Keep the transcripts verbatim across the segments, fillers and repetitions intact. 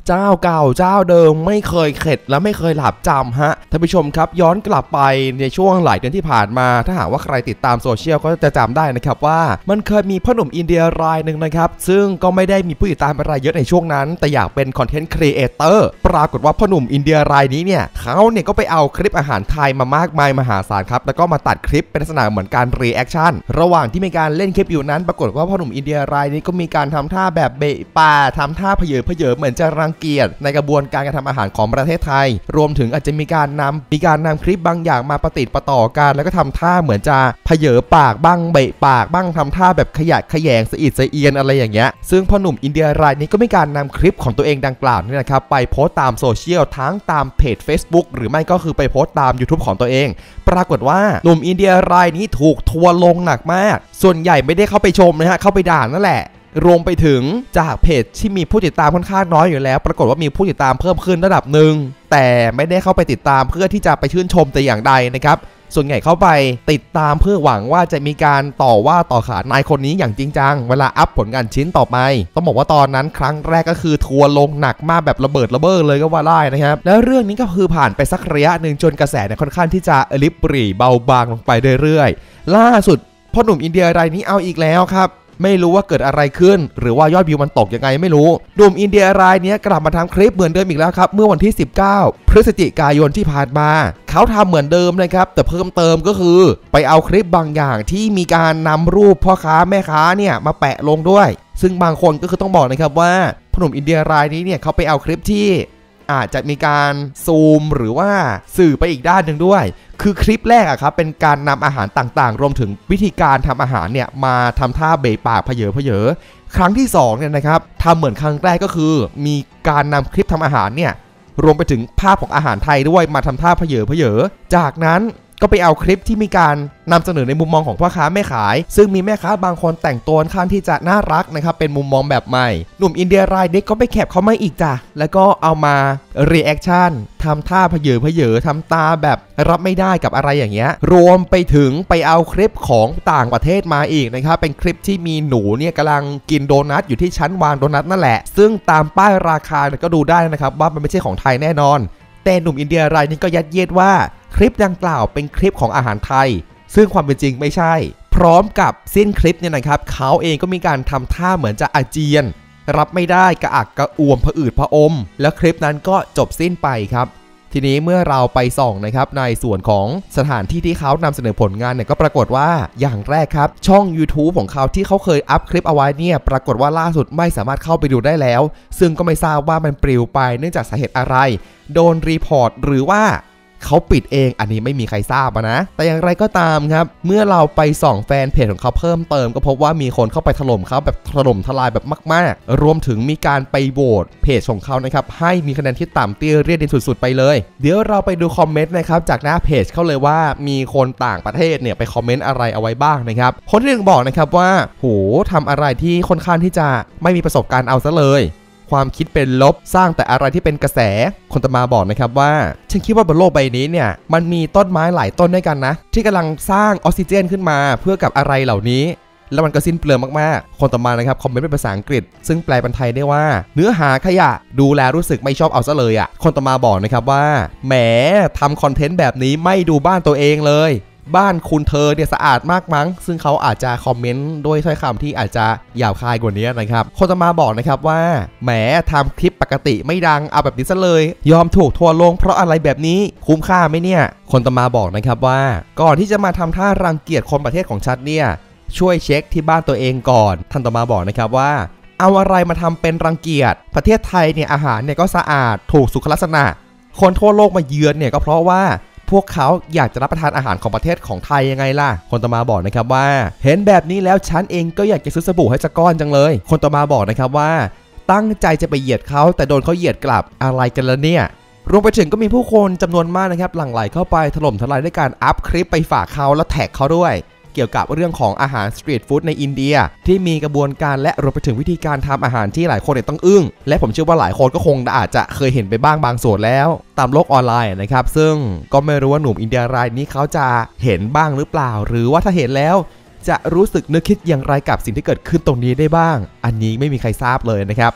เจ้าเก่าเจ้าเดิมไม่เคยเข็ดและไม่เคยหลับจำฮะท่านผู้ชมครับย้อนกลับไปในช่วงหลายเดือนที่ผ่านมาถ้าหากว่าใครติดตามโซเชียลก็จะจำได้นะครับว่ามันเคยมีพ่อหนุ่มอินเดียรายหนึ่งนะครับซึ่งก็ไม่ได้มีผู้ติดตามอะไรเยอะในช่วงนั้นแต่อยากเป็นคอนเทนต์ครีเอเตอร์ปรากฏว่าพ่อหนุ่มอินเดียรายนี้เนี่ยเขาเนี่ยก็ไปเอาคลิปอาหารไทยมามากมายมหาศาลครับแล้วก็มาตัดคลิปเป็นลักษณะเหมือนการรีแอคชั่นระหว่างที่มีการเล่นคลิปอยู่นั้นปรากฏว่าพ่อหนุ่มอินเดียรายนี้ก็มีการทำท่าแบบเบะปาทำท่าเผยเผยเหมือนจะรังเกียจในกระบวนการการทำอาหารของประเทศไทยรวมถึงอาจจะมีการนำมีการนำคลิปบางอย่างมาประติดประต่อกันแล้วก็ทำท่าเหมือนจะเผยปากบ้างเบะปากบ้างทำท่าแบบขยะขยงสะอิดสะเอียนอะไรอย่างเงี้ยซึ่งพ่อหนุ่มอินเดียรายนี้ก็มีการนำคลิปของตัวเองดังกล่าวนี่นะครับไปโพสต์ตามโซเชียลทั้งตามเพจ Facebook หรือไม่ก็คือไปโพสต์ตาม YouTube ของตัวเองปรากฏว่าหนุ่มอินเดียรายนี้ถูกทัวร์ลงหนักมากส่วนใหญ่ไม่ได้เข้าไปชมนะฮะเข้าไปด่านั่นแหละรวมไปถึงจากเพจที่มีผู้ติดตามค่อนข้างน้อยอยู่แล้วปรากฏว่ามีผู้ติดตามเพิ่มขึ้นระดับหนึ่งแต่ไม่ได้เข้าไปติดตามเพื่อที่จะไปชื่นชมแต่อย่างใดนะครับส่วนใหญ่เข้าไปติดตามเพื่อหวังว่าจะมีการต่อว่าต่อขานนายคนนี้อย่างจริงจังเวลาอัพผลงานชิ้นต่อไปต้องบอกว่าตอนนั้นครั้งแรกก็คือทัวร์ลงหนักมากแบบระเบิดระเบ้อเลยก็ว่าได้นะครับแล้วเรื่องนี้ก็คือผ่านไปสักระยะหนึ่งจนกระแสเนี่ยค่อนข้างที่จะลิบหรี่เบาบางลงไปเรื่อยๆล่าสุดพ่อหนุ่มอินเดียรายนี้เอาอีกแล้วครับไม่รู้ว่าเกิดอะไรขึ้นหรือว่ายอดวิวมันตกยังไงไม่รู้หนุ่มอินเดียรายนี้กลับมาทำคลิปเหมือนเดิมอีกแล้วครับเมื่อวันที่สิบเก้าพฤศจิกายนที่ผ่านมาเขาทำเหมือนเดิมนะครับแต่เพิ่มเติมก็คือไปเอาคลิปบางอย่างที่มีการนำรูปพ่อค้าแม่ค้าเนี่ยมาแปะลงด้วยซึ่งบางคนก็คือต้องบอกนะครับว่าพ่อหนุ่มอินเดียรายนี้เนี่ยเขาไปเอาคลิปที่อาจจะมีการซูมหรือว่าสื่อไปอีกด้านหนึ่งด้วยคือคลิปแรกอะครับเป็นการนำอาหารต่างๆรวมถึงวิธีการทำอาหารเนี่ยมาทำท่าเบะปากเผยเผยครั้งที่สองเนี่ยนะครับทำเหมือนครั้งแรกก็คือมีการนำคลิปทำอาหารเนี่ยรวมไปถึงภาพของอาหารไทยด้วยมาทำท่าเผยเผยจากนั้นก็ไปเอาคลิปที่มีการนำเสนอในมุมมองของพ่อค้าแม่ขายซึ่งมีแม่ค้าบางคนแต่งตัวค่อนข้างที่จะน่ารักนะครับเป็นมุมมองแบบใหม่หนุ่มอินเดียรายนี้ก็ไปแคปเขาไม่อีกจ้ะแล้วก็เอามารีแอคชั่นทำท่าเผยเผยทำตาแบบรับไม่ได้กับอะไรอย่างเงี้ยรวมไปถึงไปเอาคลิปของต่างประเทศมาอีกนะครับเป็นคลิปที่มีหนูเนี่ยกำลังกินโดนัทอยู่ที่ชั้นวางโดนัทนั่นแหละซึ่งตามป้ายราคาก็ดูได้นะครับว่ามันไม่ใช่ของไทยแน่นอนแต่หนุ่มอินเดียรายนี้ก็ยัดเยียดว่าคลิปดังกล่าวเป็นคลิปของอาหารไทยซึ่งความเป็นจริงไม่ใช่พร้อมกับสิ้นคลิปเนี่ยนะครับเขาเองก็มีการทำท่าเหมือนจะอาเจียนรับไม่ได้กระอักกระอ่วมผะอืดผะอมแล้วคลิปนั้นก็จบสิ้นไปครับทีนี้เมื่อเราไปส่องนะครับในส่วนของสถานที่ที่เขานำเสนอผลงานเนี่ยก็ปรากฏว่าอย่างแรกครับช่อง YouTube ของเขาที่เขาเคยอัพคลิปเอาไว้เนี่ยปรากฏว่าล่าสุดไม่สามารถเข้าไปดูได้แล้วซึ่งก็ไม่ทราบว่ามันปลิวไปเนื่องจากสาเหตุอะไรโดนรีพอร์ตหรือว่าเขาปิดเองอันนี้ไม่มีใครทราบนะแต่อย่างไรก็ตามครับเมื่อเราไปส่องแฟนเพจของเขาเพิ่มเติมก็พบว่ามีคนเข้าไปถล่มเขาแบบถล่มทลายแบบมากๆรวมถึงมีการไปโหวตเพจของเขานะครับให้มีคะแนนที่ต่ำเตี้ยเรียดินสุดๆไปเลยเดี๋ยวเราไปดูคอมเมนต์นะครับจากหน้าเพจเขาเลยว่ามีคนต่างประเทศเนี่ยไปคอมเมนต์อะไรเอาไว้บ้างนะครับคนที่หนึ่งบอกนะครับว่าโหทำอะไรที่ค่อนข้างที่จะไม่มีประสบการณ์เอาซะเลยความคิดเป็นลบสร้างแต่อะไรที่เป็นกระแสคนต่อมาบอกนะครับว่าฉันคิดว่าบนโลกใบนี้เนี่ยมันมีต้นไม้หลายต้นด้วยกันนะที่กำลังสร้างออกซิเจนขึ้นมาเพื่อกับอะไรเหล่านี้แล้วมันก็สิ้นเปลืองมากๆคนต่อมานะครับคอมเมนต์เป็นภาษาอังกฤษซึ่งแปลเป็นไทยได้ว่าเนื้อหาขยะดูแลรู้สึกไม่ชอบเอาซะเลยอ่ะคนต่อมาบอกนะครับว่าแหมทำคอนเทนต์แบบนี้ไม่ดูบ้านตัวเองเลยบ้านคุณเธอเนี่ยสะอาดมากมั้งซึ่งเขาอาจจะคอมเมนต์ด้วยถ้อยคำที่อาจจะหยาบคายกว่านี้นะครับคนต่อมาบอกนะครับว่าแหมทำคลิปปกติไม่ดังเอาแบบนี้ซะเลยยอมถูกทัวร์ลงเพราะอะไรแบบนี้คุ้มค่าไหมเนี่ยคนต่อมาบอกนะครับว่าก่อนที่จะมาทำท่ารังเกียจคนประเทศของฉันเนี่ยช่วยเช็คที่บ้านตัวเองก่อนท่านต่อมาบอกนะครับว่าเอาอะไรมาทำเป็นรังเกียจประเทศไทยเนี่ยอาหารเนี่ยก็สะอาดถูกสุขลักษณะคนทั่วโลกมาเยือนเนี่ยก็เพราะว่าพวกเขาอยากจะรับประทานอาหารของประเทศของไทยยังไงล่ะคนต่อมาบอกนะครับว่าเห็นแบบนี้แล้วฉันเองก็อยากจะซื้อสบู่ให้สักก้อนจังเลยคนต่อมาบอกนะครับว่าตั้งใจจะไปเหยียดเขาแต่โดนเขาเหยียดกลับอะไรกันละเนี่ยรวมไปถึงก็มีผู้คนจำนวนมากนะครับหลั่งไหลเข้าไปถล่มทลายด้วยการอัพคลิปไปฝากเขาแล้วแท็กเขาด้วยเกี่ยวกับเรื่องของอาหารสตรีทฟู้ดในอินเดียที่มีกระบวนการและรวมไปถึงวิธีการทำอาหารที่หลายคนเนี่ยต้องอึ้งและผมเชื่อว่าหลายคนก็คงอาจจะเคยเห็นไปบ้างบางส่วนแล้วตามโลกออนไลน์นะครับซึ่งก็ไม่รู้ว่าหนุ่มอินเดียรายนี้เขาจะเห็นบ้างหรือเปล่าหรือว่าถ้าเห็นแล้วจะรู้สึกนึกคิดอย่างไรกับสิ่งที่เกิดขึ้นตรงนี้ได้บ้างอันนี้ไม่มีใครทราบเลยนะครับท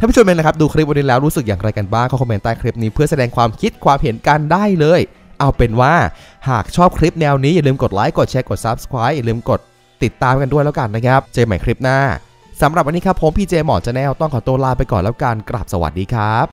ท่านผู้ชมเองนะครับดูคลิปวันนี้แล้วรู้สึกอย่างไรกันบ้างก็คอมเมนต์ใต้คลิปนี้เพื่อแสดงความคิดความเห็นกันได้เลยเอาเป็นว่าหากชอบคลิปแนวนี้อย่าลืมกดไลค์กดแชร์กด ซับสไครบ์ อย่าลืมกดติดตามกันด้วยแล้วกันนะครับเจอกันใหม่คลิปหน้าสำหรับวันนี้ครับผมพีเจหมอ Channel ต้องขอตัวลาไปก่อนแล้วกันกราบสวัสดีครับ